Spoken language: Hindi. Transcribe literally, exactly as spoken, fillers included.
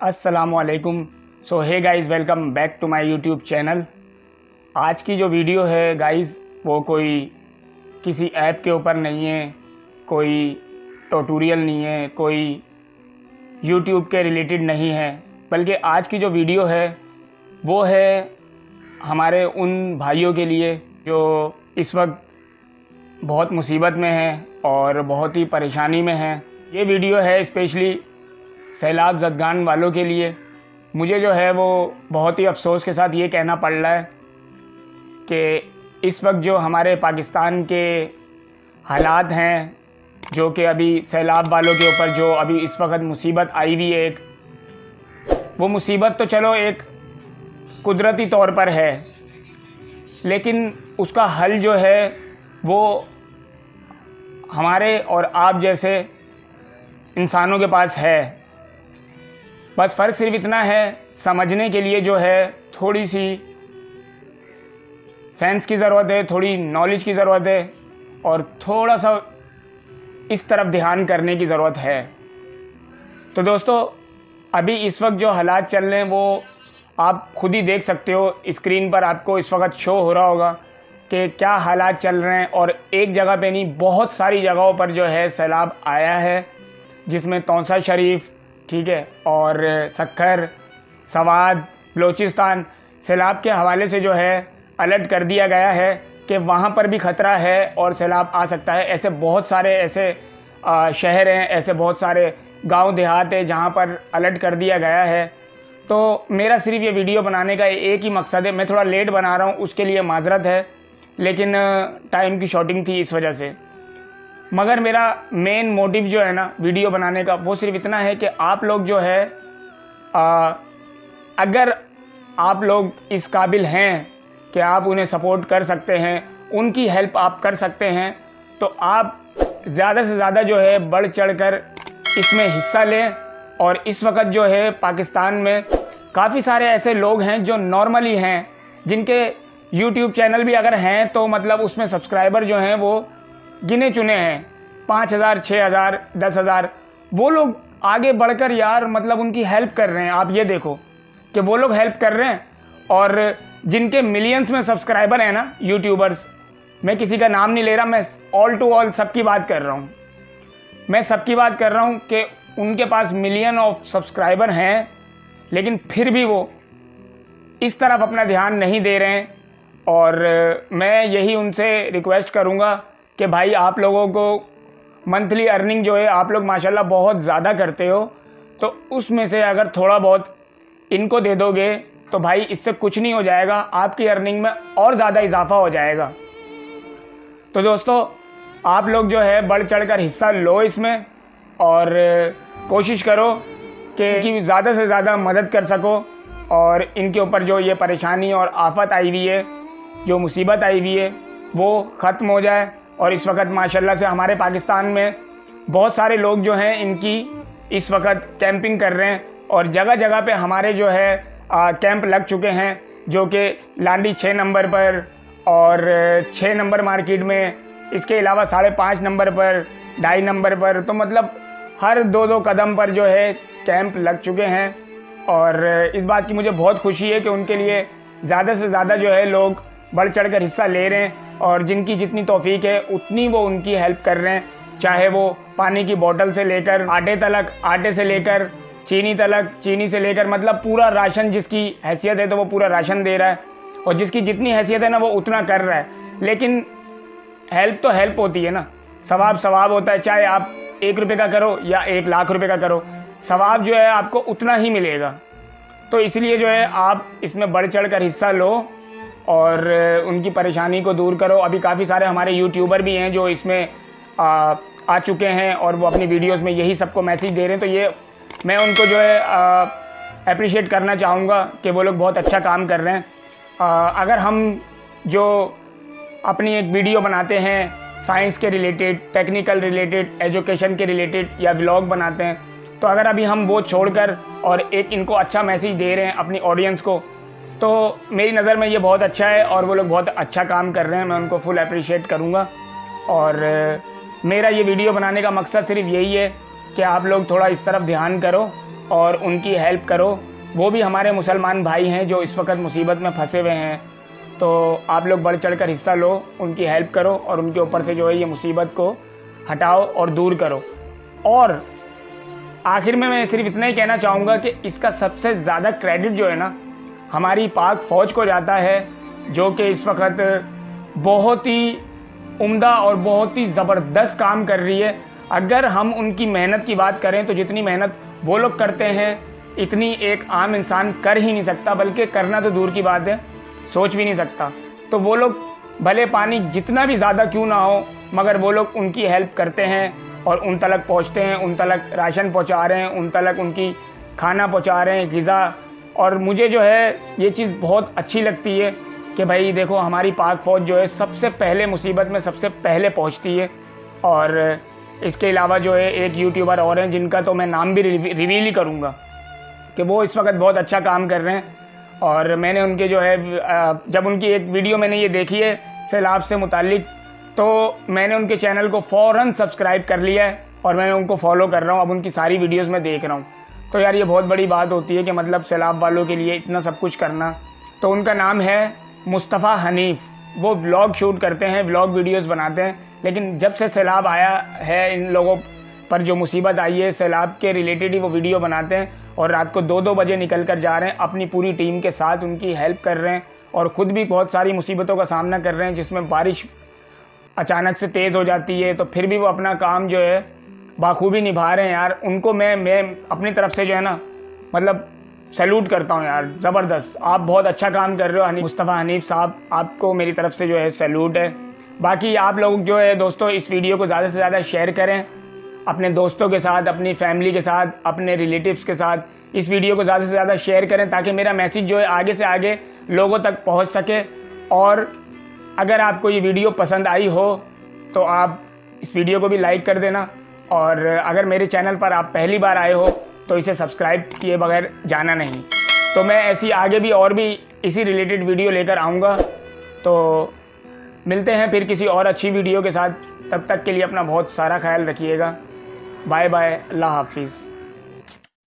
अस्सलामुअलैकुम। So hey guys, welcome back to my YouTube channel. आज की जो वीडियो है गाइज़, वो कोई किसी ऐप के ऊपर नहीं है, कोई ट्यूटोरियल नहीं है, कोई यूट्यूब के रिलेटेड नहीं है, बल्कि आज की जो वीडियो है वो है हमारे उन भाइयों के लिए जो इस वक्त बहुत मुसीबत में हैं और बहुत ही परेशानी में हैं। ये वीडियो है स्पेशली सैलाब ज़दगान वालों के लिए। मुझे जो है वो बहुत ही अफसोस के साथ ये कहना पड़ रहा है कि इस वक्त जो हमारे पाकिस्तान के हालात हैं, जो कि अभी सैलाब वालों के ऊपर जो अभी इस वक्त मुसीबत आई हुई है, एक वो मुसीबत तो चलो एक कुदरती तौर पर है, लेकिन उसका हल जो है वो हमारे और आप जैसे इंसानों के पास है। बस फ़र्क सिर्फ इतना है, समझने के लिए जो है थोड़ी सी सेंस की ज़रूरत है, थोड़ी नॉलेज की ज़रूरत है और थोड़ा सा इस तरफ ध्यान करने की ज़रूरत है। तो दोस्तों, अभी इस वक्त जो हालात चल रहे हैं वो आप खुद ही देख सकते हो, स्क्रीन पर आपको इस वक्त शो हो रहा होगा कि क्या हालात चल रहे हैं। और एक जगह पे नहीं, बहुत सारी जगहों पर जो है सैलाब आया है, जिसमें तौसा शरीफ, ठीक है, और सक्खर, सवाद, बलोचिस्तान, सैलाब के हवाले से जो है अलर्ट कर दिया गया है कि वहाँ पर भी ख़तरा है और सैलाब आ सकता है। ऐसे बहुत सारे ऐसे शहर हैं, ऐसे बहुत सारे गांव देहात है जहाँ पर अलर्ट कर दिया गया है। तो मेरा सिर्फ ये वीडियो बनाने का एक ही मकसद है, मैं थोड़ा लेट बना रहा हूँ, उसके लिए माजरत है, लेकिन टाइम की शॉर्टिंग थी इस वजह से। मगर मेरा मेन मोटिव जो है ना वीडियो बनाने का, वो सिर्फ इतना है कि आप लोग जो है आ, अगर आप लोग इस काबिल हैं कि आप उन्हें सपोर्ट कर सकते हैं, उनकी हेल्प आप कर सकते हैं, तो आप ज़्यादा से ज़्यादा जो है बढ़ चढ़ कर इसमें हिस्सा लें। और इस वक्त जो है पाकिस्तान में काफ़ी सारे ऐसे लोग हैं जो नॉर्मली हैं, जिनके यूट्यूब चैनल भी अगर हैं तो मतलब उसमें सब्सक्राइबर जो हैं वो गिने चुने हैं, पाँच हज़ार, छः हज़ार, दस हज़ार। वो लोग आगे बढ़कर यार मतलब उनकी हेल्प कर रहे हैं। आप ये देखो कि वो लोग हेल्प कर रहे हैं, और जिनके मिलियंस में सब्सक्राइबर हैं ना यूट्यूबर्स, मैं किसी का नाम नहीं ले रहा, मैं ऑल टू ऑल सबकी बात कर रहा हूँ। मैं सबकी बात कर रहा हूँ कि उनके पास मिलियन ऑफ सब्सक्राइबर हैं, लेकिन फिर भी वो इस तरफ अपना ध्यान नहीं दे रहे हैं। और मैं यही उनसे रिक्वेस्ट करूँगा कि भाई आप लोगों को मंथली अर्निंग जो है, आप लोग माशाल्लाह बहुत ज़्यादा करते हो, तो उसमें से अगर थोड़ा बहुत इनको दे दोगे तो भाई इससे कुछ नहीं हो जाएगा, आपकी अर्निंग में और ज़्यादा इजाफा हो जाएगा। तो दोस्तों, आप लोग जो है बढ़ चढ़ कर हिस्सा लो इसमें, और कोशिश करो कि इनकी ज़्यादा से ज़्यादा मदद कर सको और इनके ऊपर जो ये परेशानी और आफत आई हुई है, जो मुसीबत आई हुई है, वो ख़त्म हो जाए। और इस वक्त माशाल्लाह से हमारे पाकिस्तान में बहुत सारे लोग जो हैं इनकी इस वक्त कैंपिंग कर रहे हैं, और जगह जगह पे हमारे जो है आ, कैंप लग चुके हैं, जो कि लांडी छः नंबर पर और छः नंबर मार्केट में, इसके अलावा साढ़े पाँच नंबर पर, ढाई नंबर पर, तो मतलब हर दो दो कदम पर जो है कैंप लग चुके हैं। और इस बात की मुझे बहुत खुशी है कि उनके लिए ज़्यादा से ज़्यादा जो है लोग बढ़ चढ़ कर हिस्सा ले रहे हैं, और जिनकी जितनी तौफीक है उतनी वो उनकी हेल्प कर रहे हैं, चाहे वो पानी की बोतल से लेकर आटे तलक, आटे से लेकर चीनी तलक, चीनी से लेकर मतलब पूरा राशन, जिसकी हैसियत है तो वो पूरा राशन दे रहा है, और जिसकी जितनी हैसियत है ना वो उतना कर रहा है। लेकिन हेल्प तो हेल्प होती है ना, सवाब सवाब होता है, चाहे आप एक रुपये का करो या एक लाख रुपये का करो, सवाब जो है आपको उतना ही मिलेगा। तो इसलिए जो है आप इसमें बढ़ चढ़ कर हिस्सा लो और उनकी परेशानी को दूर करो। अभी काफ़ी सारे हमारे यूट्यूबर भी हैं जो इसमें आ, आ चुके हैं, और वो अपनी वीडियोस में यही सबको मैसेज दे रहे हैं। तो ये मैं उनको जो है अप्रिशिएट करना चाहूँगा कि वो लोग बहुत अच्छा काम कर रहे हैं। आ, अगर हम जो अपनी एक वीडियो बनाते हैं साइंस के रिलेटेड, टेक्निकल रिलेटेड, एजुकेशन के रिलेटेड, या व्लॉग बनाते हैं, तो अगर अभी हम वो छोड़कर और एक इनको अच्छा मैसेज दे रहे हैं अपनी ऑडियंस को, तो मेरी नज़र में ये बहुत अच्छा है और वो लोग बहुत अच्छा काम कर रहे हैं। मैं उनको फुल अप्रिशिएट करूँगा। और मेरा ये वीडियो बनाने का मकसद सिर्फ यही है कि आप लोग थोड़ा इस तरफ ध्यान करो और उनकी हेल्प करो। वो भी हमारे मुसलमान भाई हैं जो इस वक्त मुसीबत में फंसे हुए हैं। तो आप लोग बढ़ चढ़ कर हिस्सा लो, उनकी हेल्प करो और उनके ऊपर से जो है ये मुसीबत को हटाओ और दूर करो। और आखिर में मैं सिर्फ इतना ही कहना चाहूँगा कि इसका सबसे ज़्यादा क्रेडिट जो है ना हमारी पाक फ़ौज को जाता है, जो कि इस वक्त बहुत ही उम्दा और बहुत ही ज़बरदस्त काम कर रही है। अगर हम उनकी मेहनत की बात करें तो जितनी मेहनत वो लोग करते हैं इतनी एक आम इंसान कर ही नहीं सकता, बल्कि करना तो दूर की बात है, सोच भी नहीं सकता। तो वो लोग भले पानी जितना भी ज़्यादा क्यों ना हो, मगर वो लोग उनकी हेल्प करते हैं और उन तलक पहुँचते हैं, उन तलक राशन पहुँचा रहे हैं, उन तलक उनकी खाना पहुँचा रहे हैं, ग़िज़ा। और मुझे जो है ये चीज़ बहुत अच्छी लगती है कि भाई देखो हमारी पाक फ़ौज जो है सबसे पहले मुसीबत में सबसे पहले पहुँचती है। और इसके अलावा जो है एक यूट्यूबर और हैं जिनका तो मैं नाम भी रिवील ही करूँगा कि वो इस वक्त बहुत अच्छा काम कर रहे हैं। और मैंने उनके जो है जब उनकी एक वीडियो मैंने ये देखी है सैलाब से मुतालिक, तो मैंने उनके चैनल को फ़ौरन सब्सक्राइब कर लिया है और मैंने उनको फॉलो कर रहा हूँ। अब उनकी सारी वीडियोस में देख रहा हूँ। तो यार ये बहुत बड़ी बात होती है कि मतलब सैलाब वालों के लिए इतना सब कुछ करना। तो उनका नाम है मुस्तफ़ा हनीफ़। वो व्लॉग शूट करते हैं, व्लॉग वीडियोस बनाते हैं। लेकिन जब से सैलाब आया है, इन लोगों पर जो मुसीबत आई है सैलाब के रिलेटेड ही वो वीडियो बनाते हैं और रात को दो दो बजे निकल कर जा रहे हैं अपनी पूरी टीम के साथ, उनकी हेल्प कर रहे हैं और ख़ुद भी बहुत सारी मुसीबतों का सामना कर रहे हैं, जिसमें बारिश अचानक से तेज़ हो जाती है तो फिर भी वो अपना काम जो है बाखूबी निभा रहे हैं। यार उनको मैं मैं अपनी तरफ से जो है ना मतलब सैल्यूट करता हूँ यार, ज़बरदस्त। आप बहुत अच्छा काम कर रहे हो हनी मुस्तफ़ा हनीफ़ साहब, आपको मेरी तरफ से जो है सैल्यूट है। बाकी आप लोग जो है दोस्तों इस वीडियो को ज़्यादा से ज़्यादा शेयर करें अपने दोस्तों के साथ, अपनी फैमिली के साथ, अपने रिलेटिव्स के साथ। इस वीडियो को ज़्यादा से ज़्यादा शेयर करें ताकि मेरा मैसेज जो है आगे से आगे लोगों तक पहुंच सके। और अगर आपको ये वीडियो पसंद आई हो तो आप इस वीडियो को भी लाइक कर देना। और अगर मेरे चैनल पर आप पहली बार आए हो तो इसे सब्सक्राइब किए बगैर जाना नहीं। तो मैं ऐसी आगे भी और भी इसी रिलेटेड वीडियो लेकर आऊँगा। तो मिलते हैं फिर किसी और अच्छी वीडियो के साथ। तब तक के लिए अपना बहुत सारा ख्याल रखिएगा। बाय बाय, अल्लाह हाफिज़।